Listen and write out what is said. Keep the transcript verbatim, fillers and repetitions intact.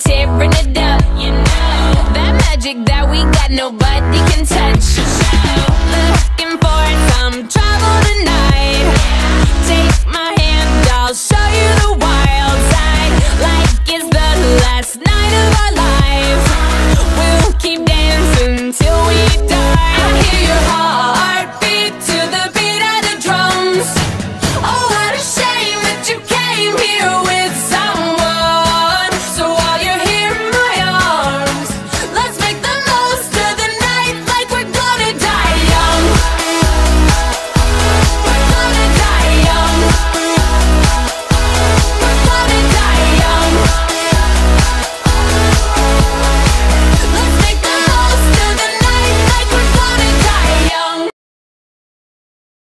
tearing it up. You know that magic that we got, nobody can